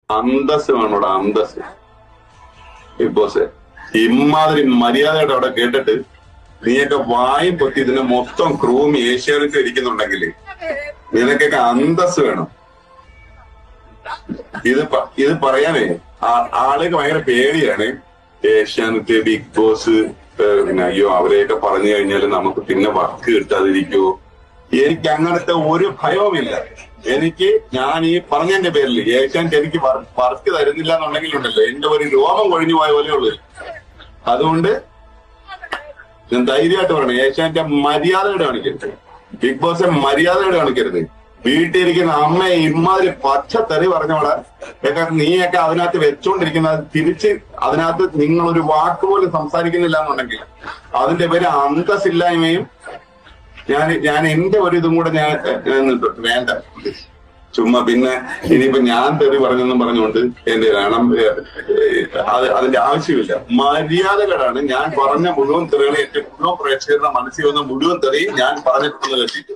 അന്തസ് വേണോടാ, അന്തസ്. Big boss ഇമാതിരി മര്യാദയുടെ അവിടെ കേട്ടിട്ട് നീയൊക്കെ വായും പൊത്തി ഇതിന്റെ മൊത്തം ക്രൂവും ഏഷ്യാനെറ്റ് ഇരിക്കുന്നുണ്ടെങ്കിൽ നിനക്കൊക്കെ അന്തസ് വേണം. ഇത് പറയാനേ ആളുകൾക്ക് ഭയങ്കര പേടിയാണ്. ഏഷ്യാനെറ്റ്, ബിഗ് ബോസ്, പിന്നെ അയ്യോ അവരെയൊക്കെ പറഞ്ഞു കഴിഞ്ഞാൽ നമുക്ക് പിന്നെ വർക്ക് കിട്ടാതിരിക്കുവോ. എനിക്ക് അങ്ങനത്തെ ഒരു ഭയവുമില്ല. ഞാൻ ഈ പറഞ്ഞതിന്റെ പേരിൽ ഏഷ്യാനെറ്റ് എനിക്ക് വർക്ക് തരുന്നില്ല എന്നുണ്ടെങ്കിലുണ്ടല്ലോ എന്റെ ഒരു രോമം കൊഴിഞ്ഞു പോയ പോലെ ഉള്ളു. അതുകൊണ്ട് ഞാൻ ധൈര്യമായിട്ട് പറയണം, ഏഷ്യാനെറ്റ് മര്യാദയോടെ കാണിക്കരുത്, ബിഗ് ബോസ് മര്യാദയോടെ കാണിക്കരുത്. വീട്ടിലിരിക്കുന്ന അമ്മയെ ഇമാതിരി പച്ചത്തെറി പറഞ്ഞോടെ നീയൊക്കെ അതിനകത്ത് വെച്ചോണ്ടിരിക്കുന്ന തിരിച്ച് അതിനകത്ത് നിങ്ങളൊരു വാക്ക് പോലും സംസാരിക്കുന്നില്ല എന്നുണ്ടെങ്കിൽ അതിന്റെ പേര് അന്തസ്സില്ലായ്മയും. ഞാൻ എന്റെ ഒരു ഇതും കൂടെ ഞാൻ വേണ്ട ചുമ്മാ പിന്നെ ഇനിയിപ്പോ ഞാൻ തെറി പറഞ്ഞെന്നും പറഞ്ഞുകൊണ്ട് എന്റെ അതിന്റെ ആവശ്യമില്ല. മര്യാദകളാണ്. ഞാൻ പറഞ്ഞ മുഴുവൻ തെറികളെ ഏറ്റവും മുഴുവൻ പ്രേക്ഷകരുടെ മനസ്സിൽ വന്ന മുഴുവൻ തെറിയും ഞാൻ പറഞ്ഞിട്ടുള്ളത് കേട്ടിട്ട്.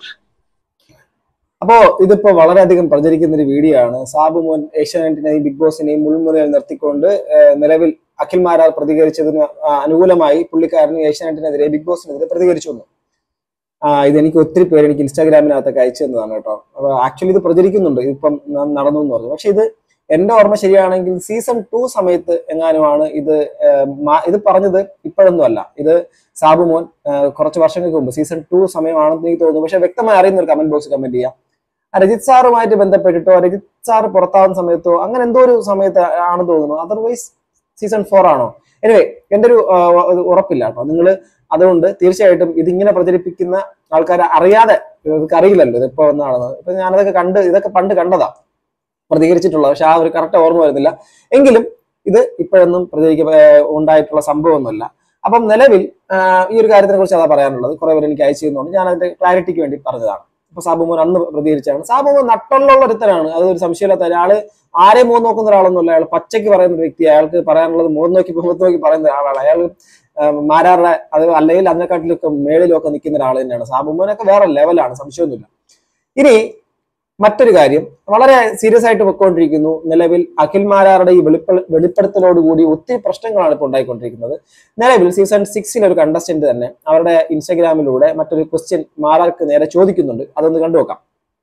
അപ്പോ ഇതിപ്പോ വളരെയധികം പ്രചരിക്കുന്ന ഒരു വീഡിയോ ആണ്. സാബു മോൻ ഏഷ്യാനെറ്റിനെയും ബിഗ് ബോസിനെയും മുൾമുനയിൽ നിർത്തിക്കൊണ്ട് നിലവിൽ അഖിൽ മാരാർ പ്രതികരിച്ചതിന് അനുകൂലമായി പുള്ളിക്കാരന് ഏഷ്യാനെറ്റിനെതിരെ ബിഗ് ബോസിനെതിരെ പ്രതികരിച്ചു വന്നു. ഇതെനിക്ക് ഒത്തിരി പേര് എനിക്ക് ഇൻസ്റ്റാഗ്രാമിനകത്തൊക്കെ അയച്ചു തന്നതാണ് കേട്ടോ. അപ്പൊ ആക്ച്വലി ഇത് പ്രചരിക്കുന്നുണ്ട്, ഇപ്പം നടന്നു എന്ന് പറഞ്ഞു. പക്ഷെ ഇത് എന്റെ ഓർമ്മ ശരിയാണെങ്കിൽ സീസൺ 2 സമയത്ത് എങ്ങാനുമാണ് ഇത് പറഞ്ഞത്. ഇപ്പോഴൊന്നും അല്ല, ഇത് സാബു മോൻ കുറച്ച് വർഷങ്ങൾക്ക് മുമ്പ് സീസൺ 2 സമയമാണെന്ന് എനിക്ക് തോന്നുന്നു. പക്ഷെ വ്യക്തമായി അറിയുന്നൊരു കമന്റ് ബോക്സ് കമന്റ് ചെയ്യാം. രജിത് സാറുമായിട്ട് ബന്ധപ്പെട്ടിട്ടോ രജിത് സാർ പുറത്താവുന്ന സമയത്തോ അങ്ങനെ എന്തോ ഒരു സമയത്ത് ആണെന്ന് തോന്നുന്നു. അതർവൈസ് സീസൺ 4 ആണോ? എനിവേ എന്റെ ഒരു ഉറപ്പില്ല കേട്ടോ. നിങ്ങൾ അതുകൊണ്ട് തീർച്ചയായിട്ടും ഇതിങ്ങനെ പ്രചരിപ്പിക്കുന്ന ആൾക്കാരെ അറിയാതെ ഇവർക്ക് അറിയില്ലല്ലോ ഇതിപ്പോ ഒന്നാണെന്ന്. ഇപ്പൊ ഞാനതൊക്കെ ഇതൊക്കെ പണ്ട് കണ്ടതാ പ്രതികരിച്ചിട്ടുള്ളത്. പക്ഷെ ആ ഒരു കറക്റ്റ് ഓർമ്മ വരുന്നില്ല. എങ്കിലും ഇത് ഇപ്പോഴൊന്നും ഉണ്ടായിട്ടുള്ള സംഭവമൊന്നുമല്ല. അപ്പം നിലവിൽ ഈ ഒരു കാര്യത്തിനെ കുറിച്ച് അതാ പറയാനുള്ളത്. കുറെ പേര് എനിക്ക് അയച്ചു ചെയ്യുന്നുണ്ട്. ഞാൻ അതിന്റെ ക്ലാരിറ്റിക്ക് വേണ്ടി പറഞ്ഞതാണ്. ഇപ്പൊ സാബുമോൻ അന്ന് പ്രതികരിച്ചാണ്. സാബുമോൻ നട്ടുള്ള ഒരുത്തരാണ്, അതൊരു സംശയമില്ലാത്ത. അയാള് ആരെ മുഖം നോക്കുന്ന ഒരാളൊന്നുമല്ല. അയാൾ പച്ചയ്ക്ക് പറയുന്ന ഒരു വ്യക്തി. അയാൾക്ക് പറയാനുള്ളത് മുഖത്ത് നോക്കി പറയുന്ന ഒരാളാണ്. അയാൾ മാരാറുടെ അത് അല്ലെങ്കിൽ അതിനെക്കാട്ടിലൊക്കെ മേളിലൊക്കെ നിൽക്കുന്ന ഒരാൾ തന്നെയാണ്. സാബുമോനൊക്കെ വേറെ ലെവലാണ്, സംശയമൊന്നുമില്ല. ഇനി മറ്റൊരു കാര്യം വളരെ സീരിയസ് ആയിട്ട് പൊയ്ക്കൊണ്ടിരിക്കുന്നു. നിലവിൽ അഖിൽ മാരാറുടെ ഈ വെളിപ്പെടുത്തലോടുകൂടി ഒത്തിരി പ്രശ്നങ്ങളാണ് ഇപ്പോൾ ഉണ്ടായിക്കൊണ്ടിരിക്കുന്നത്. നിലവിൽ സീസൺ 6 ഒരു കണ്ടസ്റ്റന്റ് തന്നെ അവരുടെ ഇൻസ്റ്റാഗ്രാമിലൂടെ മറ്റൊരു ക്വസ്റ്റ്യൻ മാരാർക്ക് നേരെ ചോദിക്കുന്നുണ്ട്. അതൊന്ന് കണ്ടുനോക്കാം.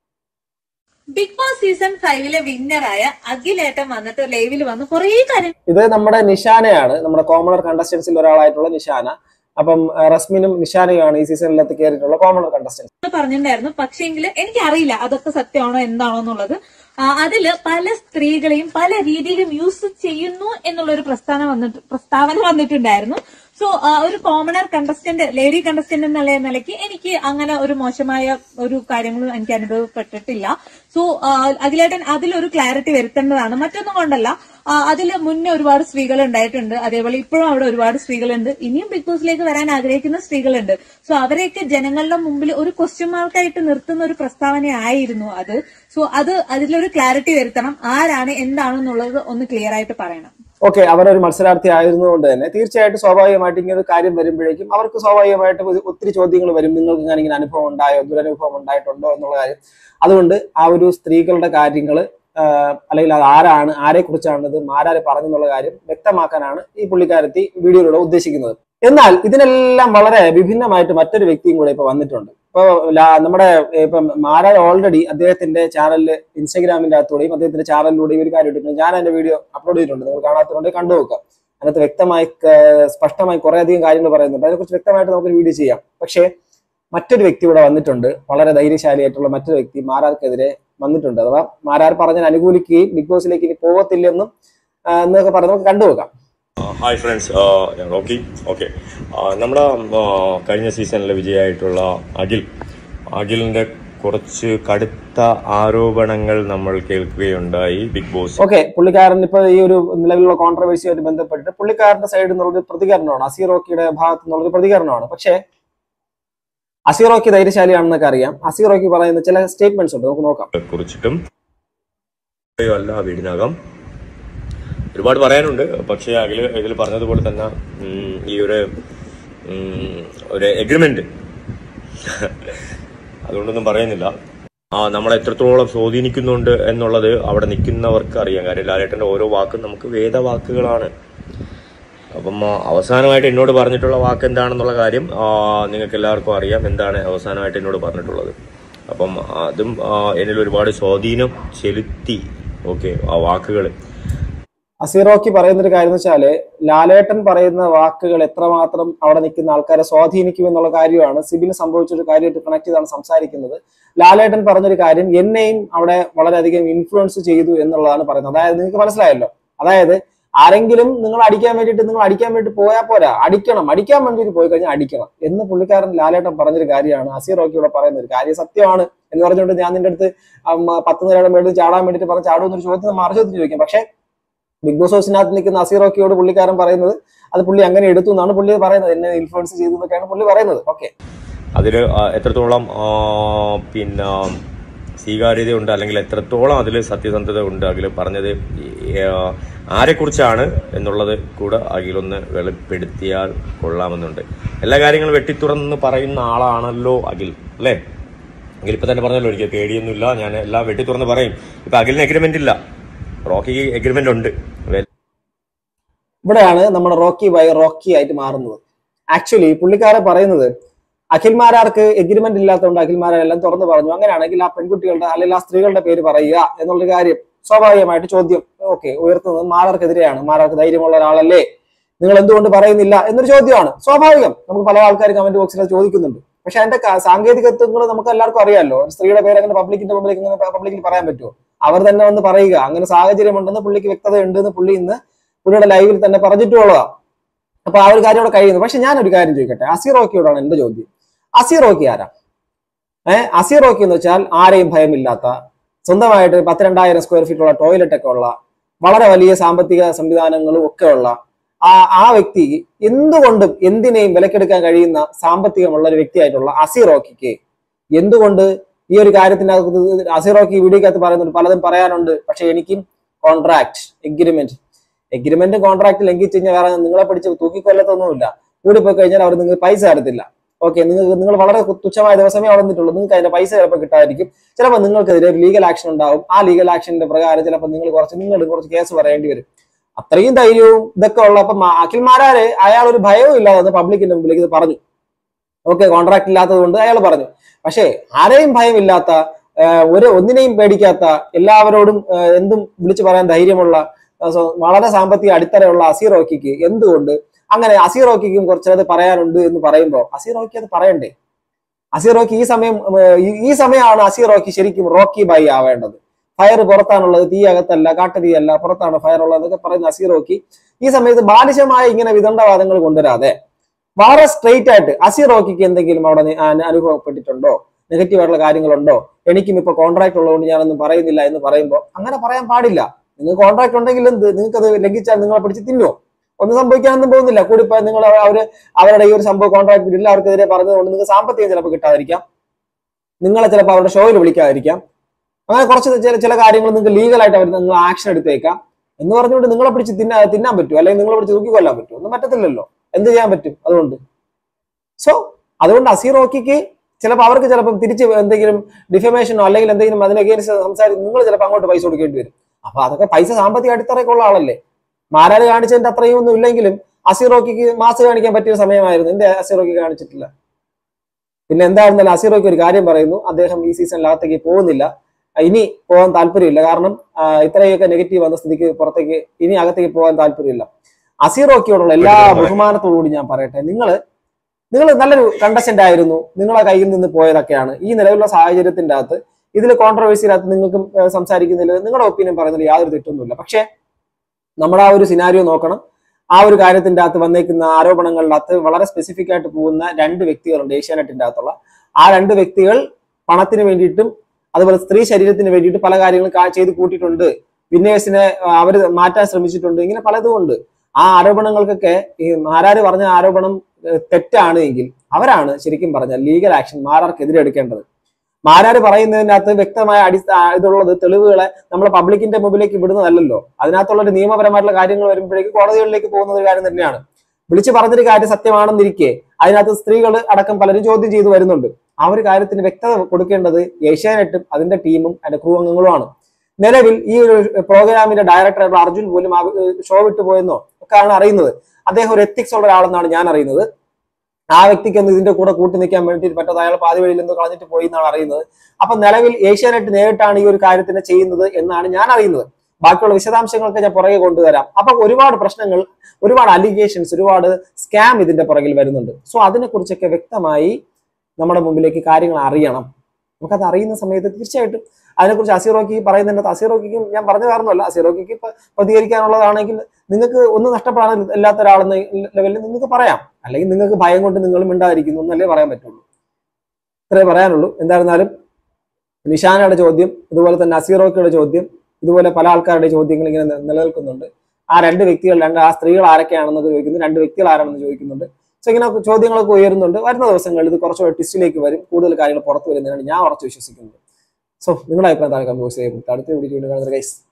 ബിഗ് ബോസ് സീസൺ 5 വിന്നറായ അഖിലേട്ടൻ വന്നിട്ട് ലൈവിൽ വന്ന് കുറേ കാര്യം. ഇത് നമ്മുടെ നിഷാനയാണ്, നമ്മുടെ കോമണർ കണ്ടസ്റ്റൻസിൽ ഒരാളായിട്ടുള്ള നിഷാന. അപ്പം റസ്മിനും നിഷാനയുമാണ് ഈ സീസണിലത്ത് കയറിയിട്ടുള്ള കോമണർ കണ്ടസ്റ്റൻസ് പറഞ്ഞിട്ടുണ്ടായിരുന്നു. പക്ഷേങ്കിൽ എനിക്കറിയില്ല അതൊക്കെ സത്യമാണോ എന്താണോ എന്നുള്ളത്. അതില് പല സ്ത്രീകളെയും പല രീതിയിലും യൂസ് ചെയ്യുന്നു എന്നുള്ളൊരു പ്രസ്താവന വന്നിട്ടുണ്ടായിരുന്നു. സോ ഒരു കോമണർ കണ്ടസ്റ്റന്റ്, ലേഡി കണ്ടസ്റ്റന്റ് എന്നുള്ള നിലയ്ക്ക് എനിക്ക് അങ്ങനെ ഒരു മോശമായ ഒരു കാര്യങ്ങളും എനിക്ക് അനുഭവപ്പെട്ടിട്ടില്ല. സോ അഖിലേട്ടൻ അതിലൊരു ക്ലാരിറ്റി വരുത്തേണ്ടതാണ്. മറ്റൊന്നും കൊണ്ടല്ല, അതിൽ മുന്നേ ഒരുപാട് സ്ത്രീകൾ ഉണ്ടായിട്ടുണ്ട്. അതേപോലെ ഇപ്പോഴും അവിടെ ഒരുപാട് സ്ത്രീകളുണ്ട്. ഇനിയും ബിഗ് ബോസിലേക്ക് വരാൻ ആഗ്രഹിക്കുന്ന സ്ത്രീകളുണ്ട്. സോ അവരെയൊക്കെ ജനങ്ങളുടെ മുമ്പിൽ ഒരു ക്വസ്റ്റ്യൻ മാർക്കായിട്ട് നിർത്തുന്ന ഒരു പ്രസ്താവനയായിരുന്നു അത്. സോ അതിലൊരു ക്ലാരിറ്റി വരുത്തണം. ആരാണ് എന്താണെന്നുള്ളത് ഒന്ന് ക്ലിയർ ആയിട്ട് പറയണം. ഓക്കെ, അവരൊരു മത്സരാർത്ഥി ആയിരുന്നതുകൊണ്ട് തന്നെ തീർച്ചയായിട്ടും സ്വാഭാവികമായിട്ട് ഇങ്ങനെ ഒരു കാര്യം വരുമ്പോഴേക്കും അവർക്ക് സ്വാഭാവികമായിട്ട് ഒത്തിരി ചോദ്യങ്ങൾ വരും. നിങ്ങൾക്ക് ഞാനിങ്ങനെ അനുഭവം ഉണ്ടായോ, ദുരനുഭവം ഉണ്ടായിട്ടുണ്ടോ എന്നുള്ള കാര്യം. അതുകൊണ്ട് ആ ഒരു സ്ത്രീകളുടെ കാര്യങ്ങൾ അല്ലെങ്കിൽ അത് ആരാണ്, ആരെ കുറിച്ചാണ് ഇത് മാരാര് പറഞ്ഞെന്നുള്ള കാര്യം വ്യക്തമാക്കാനാണ് ഈ പുള്ളിക്കാരത്തി വീഡിയോയിലൂടെ ഉദ്ദേശിക്കുന്നത്. എന്നാൽ ഇതിനെല്ലാം വളരെ വിഭിന്നമായിട്ട് മറ്റൊരു വ്യക്തിയും കൂടെ ഇപ്പൊ വന്നിട്ടുണ്ട്. ഇപ്പൊ നമ്മുടെ ഇപ്പൊ മാരാർ ഓൾറെഡി അദ്ദേഹത്തിന്റെ ചാനലില് ഇൻസ്റ്റാഗ്രാമിന്റെ അകത്തൂടെയും അദ്ദേഹത്തിന്റെ ചാനലിലൂടെയും ഒരു കാര്യം ഇട്ടിട്ടുണ്ട്. ഞാൻ അതിന്റെ വീഡിയോ അപ്ലോഡ് ചെയ്തിട്ടുണ്ട്, നിങ്ങൾ കാണാത്തതുകൊണ്ട് കണ്ടു നോക്കുക. അതിനകത്ത് വ്യക്തമായി സ്പഷ്ടമായി കുറെ അധികം കാര്യങ്ങൾ പറയുന്നുണ്ട്. അതിനെക്കുറിച്ച് വ്യക്തമായിട്ട് നമുക്കൊരു വീഡിയോ ചെയ്യാം. പക്ഷേ മറ്റൊരു വ്യക്തി ഇവിടെ വന്നിട്ടുണ്ട്, വളരെ ധൈര്യശാലിയായിട്ടുള്ള മറ്റൊരു വ്യക്തി മാരാർക്കെതിരെ വന്നിട്ടുണ്ട്. അഥവാ മാരാർ പറഞ്ഞാൽ അനുകൂലിക്കുകയും ബിഗ് ബോസിലേക്ക് ഇനി പോകത്തില്ലെന്നും എന്നൊക്കെ പറഞ്ഞ് നമുക്ക് കണ്ടുപോകാം. ഹായ് ഫ്രണ്ട്സ്, ഞാൻ റോക്കി. ഓക്കെ, നമ്മുടെ കഴിഞ്ഞ സീസണിലെ വിജയമായിട്ടുള്ള അഖിലിന്റെ കുറച്ച് കടുത്ത ആരോപണങ്ങൾ നമ്മൾ കേൾക്കുകയുണ്ടായി ബിഗ് ബോസ്. ഓക്കെ, പുള്ളിക്കാരൻ ഇപ്പൊ ഈ ഒരു നിലവിലുള്ള കോൺട്രവേഴ്സിയുമായിട്ട് ബന്ധപ്പെട്ടിട്ട് പുള്ളിക്കാരന്റെ സൈഡിൽ നിന്നുള്ളൊരു പ്രതികരണമാണ്, അസീർ റോക്കിയുടെ ഭാഗത്തു നിന്നുള്ളൊരു പ്രതികരണമാണ്. പക്ഷേ അസീർ റോക്കി ധൈര്യശാലിയാണെന്നൊക്കെ അറിയാം. അസീർ റോക്കി പറയുന്ന ചില സ്റ്റേറ്റ്മെന്റ്സ് ഉണ്ട്, നമുക്ക് നോക്കാം. കുറിച്ചിട്ടും അല്ല വീടിനകം ഒരുപാട് പറയാനുണ്ട്. പക്ഷേ ഇതിൽ പറഞ്ഞതുപോലെ തന്നെ ഈ ഒരു എഗ്രിമെന്റ് അതുകൊണ്ടൊന്നും പറയുന്നില്ല. നമ്മളെ എത്രത്തോളം സ്വാധീനിക്കുന്നുണ്ട് എന്നുള്ളത് അവിടെ നിൽക്കുന്നവർക്ക് അറിയാം. കാര്യം ലാലേട്ടന്റെ ഓരോ വാക്കും നമുക്ക് വേദവാക്കുകളാണ്. അപ്പം അവസാനമായിട്ട് എന്നോട് പറഞ്ഞിട്ടുള്ള വാക്ക് എന്താണെന്നുള്ള കാര്യം നിങ്ങൾക്ക് എല്ലാവർക്കും അറിയാം. എന്താണ് അവസാനമായിട്ട് എന്നോട് പറഞ്ഞിട്ടുള്ളത്? അപ്പം അതും എന്നിൽ ഒരുപാട് സ്വാധീനം ചെലുത്തി. ഓക്കെ, ആ വാക്കുകൾ അസീറോക്കി പറയുന്നൊരു കാര്യം എന്ന് വെച്ചാല് ലാലേട്ടൻ പറയുന്ന വാക്കുകൾ എത്രമാത്രം അവിടെ നിൽക്കുന്ന ആൾക്കാരെ സ്വാധീനിക്കും എന്നുള്ള കാര്യമാണ് സിബിന് സംഭവിച്ചൊരു കാര്യമായിട്ട് കണക്ട് ചെയ്താണ് സംസാരിക്കുന്നത്. ലാലേട്ടൻ പറഞ്ഞൊരു കാര്യം എന്നെയും അവിടെ വളരെയധികം ഇൻഫ്ലുവൻസ് ചെയ്തു എന്നുള്ളതാണ് പറയുന്നത്. അതായത് നിങ്ങൾക്ക് മനസ്സിലായല്ലോ, അതായത് ആരെങ്കിലും നിങ്ങൾ അടിക്കാൻ വേണ്ടി പോയാൽ പോരാ, അടിക്കാൻ വേണ്ടിയിട്ട് പോയി കഴിഞ്ഞാൽ അടിക്കണം എന്ന് പുള്ളിക്കാരൻ ലാലേട്ടൻ പറഞ്ഞൊരു കാര്യമാണ് അസീറോക്കി ഇവിടെ പറയുന്ന ഒരു കാര്യം. സത്യമാണ് എന്ന് പറഞ്ഞുകൊണ്ട് ഞാൻ നിന്റെ അടുത്ത് 10 നിലയുടെ മേളിൽ ചാടാൻ വേണ്ടിയിട്ട് പറഞ്ഞ് ചാടുമെന്നൊരു ചോദ്യത്തിന് മറുചോദ്യം ചോദിക്കാം. പക്ഷെ ബിഗ് ബോസ് ഹൗസിനകത്ത് നിൽക്കുന്ന അസീറോക്കിയോട് പുള്ളിക്കാരൻ പറയുന്നത് അത് പുള്ളി അങ്ങനെ എടുത്തു എന്നാണ് പുള്ളി പറയുന്നത്, എന്നെ ഇൻഫ്ലുവൻസ് ചെയ്തു എന്നൊക്കെയാണ് പുള്ളി പറയുന്നത്. ഓക്കെ, അതിൽ എത്രത്തോളം പിന്നെ സ്വീകാര്യതയുണ്ട്, അല്ലെങ്കിൽ എത്രത്തോളം അതിൽ സത്യസന്ധത ഉണ്ട് അഖിൽ പറഞ്ഞത് ആരെക്കുറിച്ചാണ് എന്നുള്ളത് കൂടെ അഖിലൊന്ന് വെളിപ്പെടുത്തിയാൽ കൊള്ളാമെന്നുണ്ട്. എല്ലാ കാര്യങ്ങളും വെട്ടിത്തുറന്ന് പറയുന്ന ആളാണല്ലോ അഖിൽ, അല്ലേ? അഖിൽ ഇപ്പൊ തന്നെ പറഞ്ഞല്ലോ, എനിക്ക് പേടിയൊന്നുമില്ല, ഞാൻ എല്ലാം വെട്ടിത്തുറന്ന് പറയും. ഇപ്പൊ അഖിലിന് എഗ്രിമെന്റ് ഇല്ല, റോക്കിക്ക് എഗ്രിമെന്റ് ഉണ്ട്. ഇവിടെയാണ് നമ്മുടെ റോക്കി ബൈ റോക്കി ആയിട്ട് മാറുന്നത്. ആക്ച്വലി പുള്ളിക്കാരെ പറയുന്നത് അഖിൽമാരാർക്ക് എഗ്രിമെന്റ് ഇല്ലാത്തതുകൊണ്ട് അഖിൽമാരെല്ലാം തുറന്നു പറഞ്ഞു. അങ്ങനെയാണെങ്കിൽ ആ പെൺകുട്ടികളുടെ അല്ലെങ്കിൽ ആ സ്ത്രീകളുടെ പേര് പറയുക എന്നുള്ള കാര്യം സ്വാഭാവികമായിട്ട് ചോദ്യം ഉയർത്തുന്നത് മാരാർക്കെതിരെയാണ്. മാരാർക്ക് ധൈര്യമുള്ള ഒരാളല്ലേ, നിങ്ങൾ എന്തുകൊണ്ട് പറയുന്നില്ല എന്നൊരു ചോദ്യമാണ് സ്വാഭാവികം. നമുക്ക് പല ആൾക്കാർ കമന്റ് ബോക്സിൽ ചോദിക്കുന്നുണ്ട്. പക്ഷെ അതിന്റെ സാങ്കേതികത്വങ്ങൾ നമുക്ക് എല്ലാവർക്കും അറിയാമല്ലോ. ഒരു സ്ത്രീയുടെ പേര് അങ്ങനെ പബ്ലിക്കിൽ പറയാൻ പറ്റുമോ? അവർ തന്നെ വന്ന് പറയുക, അങ്ങനെ സാഹചര്യം ഉണ്ടെന്ന് പുള്ളിക്ക് വ്യക്തത ഉണ്ടെന്ന് പുള്ളി ഇന്ന് പുള്ളിയുടെ ലൈവിൽ തന്നെ പറഞ്ഞിട്ടുള്ളതാണ്. അപ്പൊ ആ ഒരു കാര്യം അവിടെ കഴിയുന്നു. പക്ഷെ ഞാനൊരു കാര്യം ചോദിക്കട്ടെ, അസീറോക്കിയോടാണ് എന്റെ ചോദ്യം. അസീറോക്കി ആരാ? അസീറോക്കി എന്ന് വെച്ചാൽ ആരെയും ഭയമില്ലാത്ത, സ്വന്തമായിട്ട് 10,000-2000 സ്ക്വയർ ഫീറ്റുള്ള ടോയ്ലറ്റ് ഒക്കെ ഉള്ള, വളരെ വലിയ സാമ്പത്തിക സംവിധാനങ്ങളും ഒക്കെ ഉള്ള ആ വ്യക്തി എന്തുകൊണ്ടും എന്തിനേയും വിലക്കെടുക്കാൻ കഴിയുന്ന സാമ്പത്തികമുള്ള ഒരു വ്യക്തിയായിട്ടുള്ള അസീറോക്കിക്ക് എന്തുകൊണ്ട് ഈ ഒരു കാര്യത്തിന്റെ അസീറോക്കി വീഡിയോക്കകത്ത് പറയുന്നുണ്ട്, പലതും പറയാനുണ്ട്. പക്ഷെ എനിക്കും കോൺട്രാക്ട് എഗ്രിമെന്റ് കോൺട്രാക്ട് ലംഘിച്ചു കഴിഞ്ഞാൽ വേറെ നിങ്ങളെ പിടിച്ച് തൂക്കിക്കൊല്ലത്തൊന്നുമില്ല. കൂടിപ്പോയി കഴിഞ്ഞാൽ അവർ നിങ്ങൾക്ക് പൈസ തരത്തില്ല. ഓക്കെ, നിങ്ങൾ വളരെ തുച്ഛമായ ദിവസമേ അവിടെ നിന്നിട്ടുള്ളൂ, നിങ്ങൾക്ക് അതിന്റെ പൈസ ചിലപ്പോൾ കിട്ടാതിരിക്കും. ചിലപ്പോൾ നിങ്ങൾക്കെതിരെ ലീഗൽ ആക്ഷൻ ഉണ്ടാവും. ആ ലീഗൽ ആക്ഷന്റെ പ്രകാരം ചിലപ്പോൾ നിങ്ങൾ കുറച്ച് കേസ് പറയേണ്ടി വരും. അത്രയും ധൈര്യവും ഇതൊക്കെ ഉള്ള അപ്പം അഖിൽമാരാര് അയാൾ ഒരു ഭയവും ഇല്ലാതെ പബ്ലിക്കിന്റെ മുമ്പിലേക്ക് ഇത് പറഞ്ഞു. ഓക്കെ, കോൺട്രാക്ട് ഇല്ലാത്തത് കൊണ്ട് അയാൾ പറഞ്ഞു. പക്ഷേ ആരെയും ഭയമില്ലാത്ത, ഒന്നിനെയും പേടിക്കാത്ത, എല്ലാവരോടും എന്തും വിളിച്ചു പറയാൻ ധൈര്യമുള്ള, വളരെ സാമ്പത്തിക അടിത്തറയുള്ള അസീറോക്കിക്ക് എന്തുകൊണ്ട് അങ്ങനെ അസീറോക്കിക്കും കുറച്ചത് പറയാനുണ്ട് എന്ന് പറയുമ്പോൾ അസീറോക്കി അത് പറയണ്ടേ? അസീറോക്കി ഈ സമയമാണ് അസീറോക്കി ശരിക്കും റോക്കി ബൈ ആവേണ്ടത്. ഫയർ പുറത്താണുള്ളത്, തീ അകത്തല്ല, കാട്ടുതീയല്ല, പുറത്താണ് ഫയർ ഉള്ളത് എന്നൊക്കെ പറയുന്ന അസീറോക്കി ഈ സമയത്ത് ബാലിശമായ ഇങ്ങനെ വിദണ്ഡവാദങ്ങൾ കൊണ്ടുവരാതെ വളരെ സ്ട്രെയിറ്റ് ആയിട്ട് അസീറോക്കിക്ക് എന്തെങ്കിലും അവിടെ അനുഭവപ്പെട്ടിട്ടുണ്ടോ, നെഗറ്റീവായിട്ടുള്ള കാര്യങ്ങളുണ്ടോ, എനിക്കും ഇപ്പൊ കോൺട്രാക്ട് ഉള്ളതുകൊണ്ട് ഞാനൊന്നും പറയുന്നില്ല എന്ന് പറയുമ്പോൾ അങ്ങനെ പറയാൻ പാടില്ല. നിങ്ങൾക്ക് കോൺട്രാക്ട് ഉണ്ടെങ്കിൽ എന്ത്, നിങ്ങൾക്കത് ലംഘിച്ചാൽ നിങ്ങളെ പിടിച്ച് തിന്നോ? ഒന്നും സംഭവിക്കാനൊന്നും പോകുന്നില്ല. കൂടിപ്പോ നിങ്ങൾ അവരുടെ ഈ ഒരു സംഭവം കോൺട്രാക്ട് ഇല്ല അവർക്കെതിരെ പറഞ്ഞതുകൊണ്ട് നിങ്ങൾക്ക് സാമ്പത്തികം ചിലപ്പോൾ കിട്ടാതിരിക്കാം, നിങ്ങളെ ചിലപ്പോൾ അവരുടെ ഷോയിൽ വിളിക്കാതിരിക്കാം, അങ്ങനെ കുറച്ച് ചില കാര്യങ്ങൾ നിങ്ങൾക്ക് ലീഗലായിട്ട് അവർ നിങ്ങൾ ആക്ഷൻ എടുത്തേക്കാം എന്ന് പറഞ്ഞുകൊണ്ട് നിങ്ങളെ പിടിച്ച് തിന്നാൻ പറ്റുമോ, അല്ലെങ്കിൽ നിങ്ങളെ പിടിച്ച് തൂക്കിക്കൊല്ലാൻ പറ്റുമോ? ഒന്നും പറ്റത്തില്ലല്ലോ. എന്ത് ചെയ്യാൻ പറ്റും? അതുകൊണ്ട് അസീറോക്കിക്ക് ചിലപ്പോൾ അവർക്ക് ചിലപ്പോൾ തിരിച്ച് എന്തെങ്കിലും ഡിഫമേഷനോ അല്ലെങ്കിൽ എന്തെങ്കിലും അതിനെ സംസാരിച്ച് നിങ്ങൾ ചിലപ്പോൾ അങ്ങോട്ട് പൈസ കൊടുക്കേണ്ടി വരും. അപ്പൊ അതൊക്കെ പൈസ സാമ്പത്തിക അടിത്തറയൊക്കെ ഉള്ള ആളല്ലേ. മാരാര് കാണിച്ചതിന്റെ അത്രയും ഒന്നും ഇല്ലെങ്കിലും അസീറോക്കിക്ക് മാസ് കാണിക്കാൻ പറ്റിയ സമയമായിരുന്നു. എന്റെ അസീറോക്കി കാണിച്ചിട്ടില്ല. പിന്നെ എന്തായിരുന്നാലും അസീറോക്കി ഒരു കാര്യം പറയുന്നു, അദ്ദേഹം ഈ സീസണിനകത്തേക്ക് പോകുന്നില്ല, ഇനി പോകാൻ താല്പര്യമില്ല. കാരണം ഇത്രയൊക്കെ നെഗറ്റീവ് വന്ന സ്ഥിതിക്ക് പുറത്തേക്ക് ഇനി അകത്തേക്ക് പോകാൻ താല്പര്യമില്ല. അസീറോക്കിയോടുള്ള എല്ലാ ബഹുമാനത്തോടുകൂടി ഞാൻ പറയട്ടെ, നിങ്ങൾ നല്ലൊരു കണ്ടസ്റ്റന്റ് ആയിരുന്നു, നിങ്ങളെ കയ്യിൽ നിന്ന് പോയതൊക്കെയാണ്. ഈ നിലവിലുള്ള സാഹചര്യത്തിന്റെ അകത്ത് ഇതിൽ കോൺട്രവേഴ്സിയിനകത്ത് നിങ്ങൾക്കും സംസാരിക്കുന്നതിൽ നിങ്ങളുടെ ഒപ്പീനിയൻ പറയുന്നതിൽ യാതൊരു തെറ്റൊന്നുമില്ല. പക്ഷെ നമ്മുടെ ആ ഒരു സിനാരിയോ നോക്കണം. ആ ഒരു കാര്യത്തിന്റെ അകത്ത് വന്നേക്കുന്ന ആരോപണങ്ങളുടെ അകത്ത് വളരെ സ്പെസിഫിക് ആയിട്ട് പോകുന്ന 2 വ്യക്തികളുണ്ട് ഏഷ്യാനെറ്റിന്റെ അകത്തുള്ള. ആ 2 വ്യക്തികൾ പണത്തിന് വേണ്ടിയിട്ടും അതുപോലെ സ്ത്രീ ശരീരത്തിന് വേണ്ടിയിട്ട് പല കാര്യങ്ങളും ചെയ്ത് കൂട്ടിയിട്ടുണ്ട്. വിന്നേഴ്സിനെ അവർ മാറ്റാൻ ശ്രമിച്ചിട്ടുണ്ട്. ഇങ്ങനെ പലതും ഉണ്ട്. ആ ആരോപണങ്ങൾക്കൊക്കെ ഈ മാരാര് പറഞ്ഞ ആരോപണം തെറ്റാണ് എങ്കിൽ അവരാണ് ശരിക്കും പറഞ്ഞാൽ ലീഗൽ ആക്ഷൻ മാരാർക്കെതിരെ എടുക്കേണ്ടത്. മാരാര് പറയുന്നതിനകത്ത് വ്യക്തമായ ഇതുള്ളത് തെളിവുകളെ നമ്മൾ പബ്ലിക്കിന്റെ മുമ്പിലേക്ക് വിടുന്നതല്ലല്ലോ. അതിനകത്തുള്ള ഒരു നിയമപരമായിട്ടുള്ള കാര്യങ്ങൾ വരുമ്പോഴേക്ക് കോടതികളിലേക്ക് പോകുന്ന ഒരു കാര്യം തന്നെയാണ്. വിളിച്ചു പറഞ്ഞൊരു കാര്യം സത്യമാണെന്നിരിക്കെ അതിനകത്ത് സ്ത്രീകൾ അടക്കം പലരും ചോദ്യം ചെയ്തു വരുന്നുണ്ട്. ആ ഒരു കാര്യത്തിന് വ്യക്തത കൊടുക്കേണ്ടത് ഏഷ്യാനെറ്റും അതിന്റെ ടീമും അതിന്റെ ക്രൂ അംഗങ്ങളുമാണ്. നിലവിൽ ഈ ഒരു പ്രോഗ്രാമിന്റെ ഡയറക്ടർ അർജുൻ പോലും ആ ഷോ വിട്ടു പോയെന്നോ ഒക്കെയാണ് അറിയുന്നത്. അദ്ദേഹം ഒരു എത്തിക്സ് ഉള്ള ഒരാളെന്നാണ് ഞാൻ അറിയുന്നത്. ആ വ്യക്തിക്ക് ഒന്ന് ഇതിന്റെ കൂടെ കൂട്ടി നിൽക്കാൻ വേണ്ടിയിട്ട് പറ്റാതെ അയാൾ പാതി വഴിയിൽ നിന്ന് കളഞ്ഞിട്ട് പോയി എന്നാണ് അറിയുന്നത്. അപ്പൊ നിലവിൽ ഏഷ്യാനെറ്റ് നേരിട്ടാണ് ഈ ഒരു കാര്യത്തിന് ചെയ്യുന്നത് എന്നാണ് ഞാൻ അറിയുന്നത്. ബാക്കിയുള്ള വിശദാംശങ്ങളൊക്കെ ഞാൻ പുറകെ കൊണ്ടുവരാം. അപ്പൊ ഒരുപാട് പ്രശ്നങ്ങൾ, ഒരുപാട് അലിഗേഷൻസ്, ഒരുപാട് സ്കാം ഇതിന്റെ പുറകിൽ വരുന്നുണ്ട്. സോ അതിനെക്കുറിച്ചൊക്കെ വ്യക്തമായി നമ്മുടെ മുമ്പിലേക്ക് കാര്യങ്ങൾ അറിയണം. നമുക്കത് അറിയുന്ന സമയത്ത് തീർച്ചയായിട്ടും അതിനെക്കുറിച്ച് അസീറോക്കി പറയുന്നുണ്ട്. അസീറോക്കിക്കും ഞാൻ പറഞ്ഞു കാരണമല്ല, അസീറോക്കിക്ക് പ്രതികരിക്കാനുള്ളതാണെങ്കിൽ നിങ്ങൾക്ക് ഒന്നും നഷ്ടപ്പെടാൻ ഇല്ലാത്ത ഒരാളെന്ന ലെവലിൽ നിങ്ങൾക്ക് പറയാം. അല്ലെങ്കിൽ നിങ്ങൾക്ക് ഭയം കൊണ്ട് നിങ്ങൾ മിണ്ടാതിരിക്കുന്നു എന്നല്ലേ പറയാൻ പറ്റുള്ളൂ. ഇത്രേ പറയാനുള്ളൂ. എന്തായിരുന്നാലും നിഷാനയുടെ ചോദ്യം, ഇതുപോലെ തന്നെ അസീറോക്കിയുടെ ചോദ്യം, ഇതുപോലെ പല ആൾക്കാരുടെ ചോദ്യങ്ങൾ ഇങ്ങനെ നിലനിൽക്കുന്നുണ്ട്. ആ രണ്ട് വ്യക്തികൾ, ആ സ്ത്രീകൾ ആരൊക്കെയാണെന്നൊക്കെ ചോദിക്കുന്നു, രണ്ട് വ്യക്തികൾ ആരാണെന്ന് ചോദിക്കുന്നുണ്ട്. സോ ഇങ്ങനെ ചോദ്യങ്ങളൊക്കെ ഉയരുന്നുണ്ട്. വരുന്ന ദിവസങ്ങളിൽ ഇത് കുറച്ചുകൂടെ ട്വിസ്റ്റിലേക്ക് വരും, കൂടുതൽ കാര്യങ്ങൾ പുറത്തു വരുന്നതിനാണ് ഞാൻ ഉറച്ചു വിശ്വസിക്കുന്നത്. സോ നിങ്ങളുടെ അഭിപ്രായം താഴെ കമന്റ് ബോക്സിൽ അടുത്ത വീഡിയോ കാണുന്നത് ഗൈസ്.